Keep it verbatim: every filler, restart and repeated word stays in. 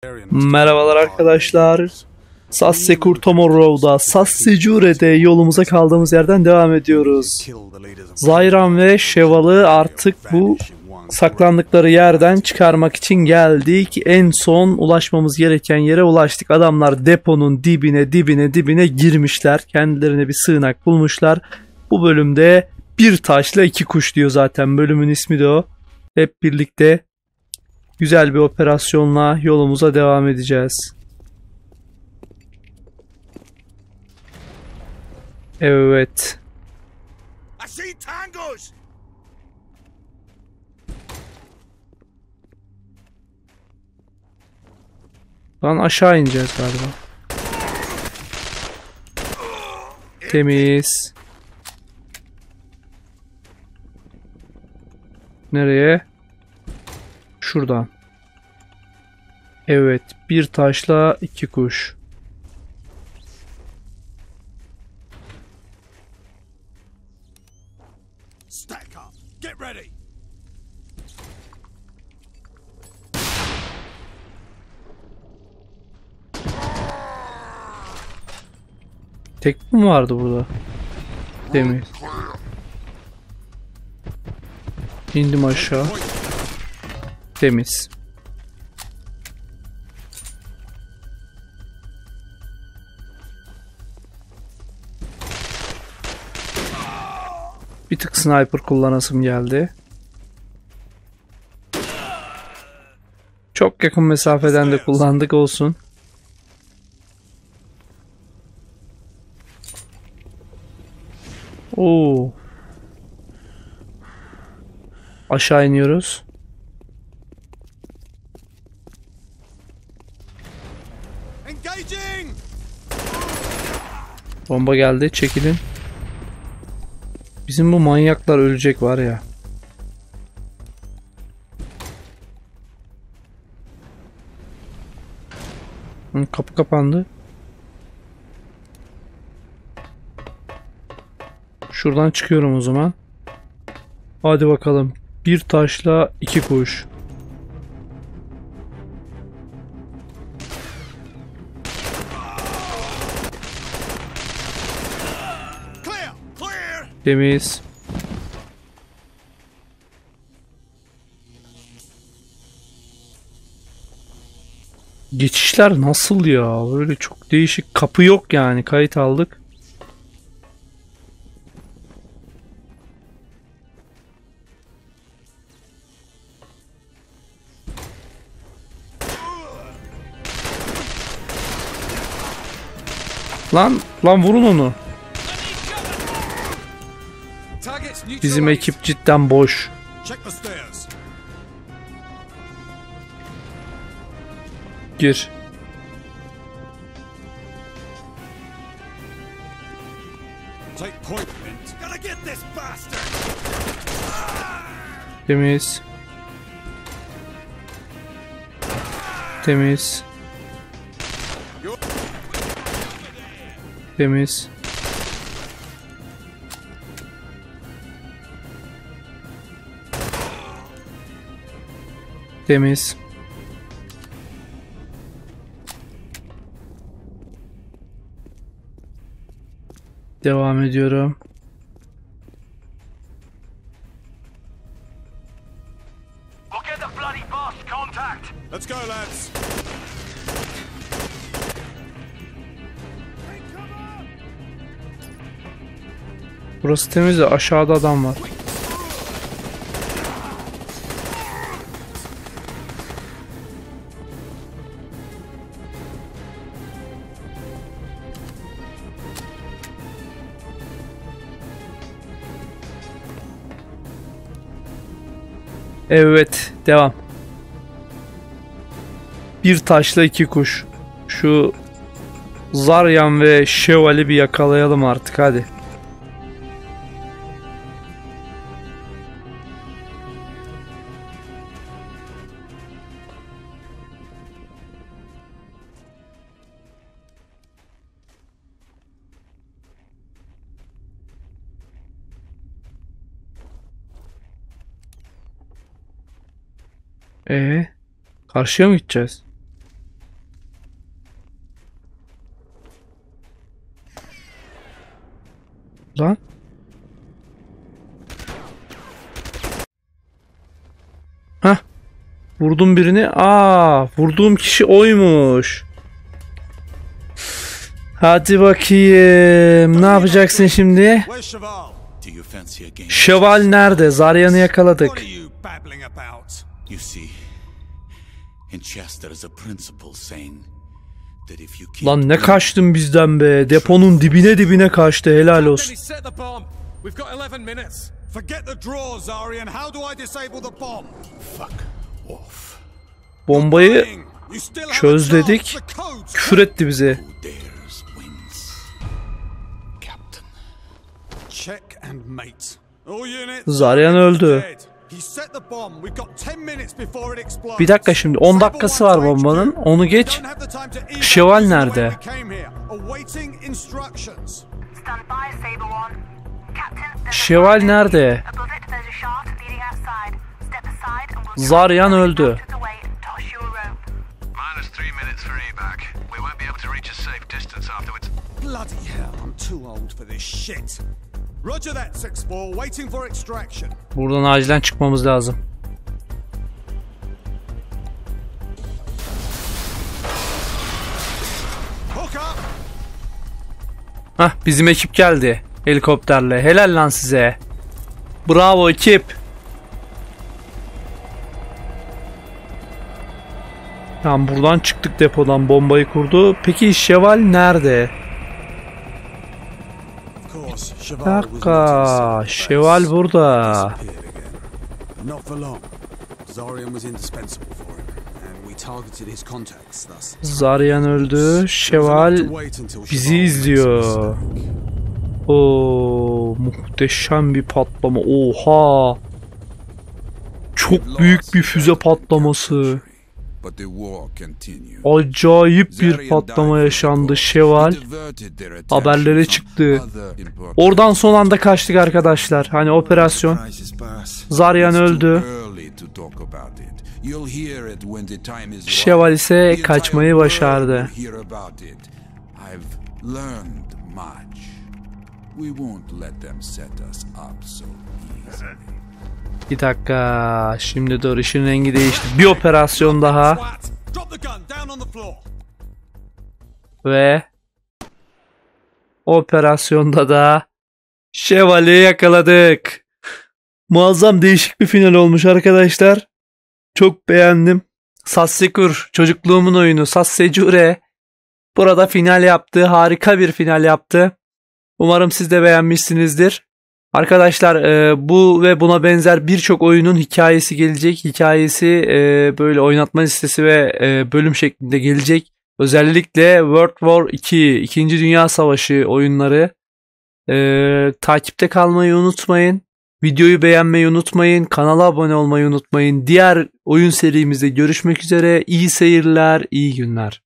Merhabalar arkadaşlar. Sassekur Tomorrow'da, Sassecure'de yolumuza kaldığımız yerden devam ediyoruz. Zayran ve Şeval'ı artık bu saklandıkları yerden çıkarmak için geldik. En son ulaşmamız gereken yere ulaştık. Adamlar deponun dibine dibine dibine girmişler. Kendilerine bir sığınak bulmuşlar. Bu bölümde bir taşla iki kuş diyor zaten. Bölümün ismi de o. Hep birlikte güzel bir operasyonla yolumuza devam edeceğiz. Evet. Lan aşağı ineceğiz galiba. Temiz. Nereye? Şuradan. Evet, bir taşla iki kuş. Tek mi vardı burada? Temiz. İndim aşağı. Temiz. Bir tık sniper kullanasım geldi. Çok yakın mesafeden de kullandık, olsun. Oo. Aşağı iniyoruz. Bomba geldi, çekilin. Bizim bu manyaklar ölecek var ya. Hı, kapı kapandı. Şuradan çıkıyorum o zaman. Hadi bakalım. Bir taşla iki kuş. Temiz. Geçişler nasıl ya? Böyle çok değişik. Kapı yok yani. Kayıt aldık. Lan, lan vurun onu. Bizim ekip cidden boş. Gir. Temiz. Temiz. Temiz. Temiz. Devam ediyorum. Let's go, lads. Burası temiz de aşağıda adam var. Evet, devam. Bir taşla iki kuş. Şu Zaryan ve Şeval'i bir yakalayalım artık, hadi. Ee, karşıya mı gideceğiz? Lan. Hah. Vurdum birini. Aa, vurduğum kişi oymuş. Hadi bakayım. Ne yapacaksın şimdi? Where's Cheval? Do you fancy a game? Şeval nerede? Zaryan'ı yakaladık. What are you babbling about? You see, in chess there is a principle saying that if you keep Lan ne kaçtın bizden be. Deponun dibine dibine kaçtı. Helal olsun. He set the bomb. We've got eleven minutes. Forget the draw, Zarian. How do I disable the bomb? fuck off. Bombayı You still have a çöz chance. dedik. The code's Küfür etti bize. Who dares wins. Captain. check and mate. All units. Zaryan öldü. dead. He set the bomb. We've got ten minutes before it explodes. Bir dakika şimdi on dakikası var bombanın. Onu geç. Don't have the time to eat Şeval the way nerede? we came here. Awaiting instructions. Stand by, Saber One. Captain, there's a Şeval nerede? above it, there's a shaft leading outside. Step aside and we'll Zaryan öldü. out of the way and toss you a rope. Minus three minutes for evac. We won't be able to reach a safe distance afterwards. Bloody hell, I'm too old for this shit. Roger that, six four. Waiting for extraction. Buradan acilen çıkmamız lazım. Hook up. Hah, bizim ekip geldi. Helikopterle. Helal lan size. Bravo ekip. Tamam, buradan çıktık depodan. Bombayı kurdu. Peki Şeval nerede? Of course, Cheval Bir dakika. Şeval burada. disappeared again. Not for long. Zarian was indispensable for him, and we targeted his contacts thus. Zaryan öldü. Şeval bizi izliyor. Oo, muhteşem bir patlama. Oha. Çok büyük bir füze patlaması. But the war continued. Acayip bir patlama yaşandı. Şeval haberlere çıktı. Oradan son anda kaçtık arkadaşlar. Hani operasyon. Zaryan öldü. Şeval ise kaçmayı başardı. Bir dakika. Şimdi dur, işin rengi değişti. Bir operasyon daha. Drop the gun down on the floor. Ve operasyonda da Şeval'i yakaladık. Muazzam değişik bir final olmuş arkadaşlar. Çok beğendim. Sassekur, çocukluğumun oyunu Sassecure burada final yaptı. Harika bir final yaptı. Umarım siz de beğenmişsinizdir. Arkadaşlar e, bu ve buna benzer birçok oyunun hikayesi gelecek. Hikayesi e, böyle oynatma listesi ve e, bölüm şeklinde gelecek. Özellikle World War iki, İkinci Dünya Savaşı oyunları. E, takipte kalmayı unutmayın. Videoyu beğenmeyi unutmayın. Kanala abone olmayı unutmayın. Diğer oyun serimizde görüşmek üzere. İyi seyirler, iyi günler.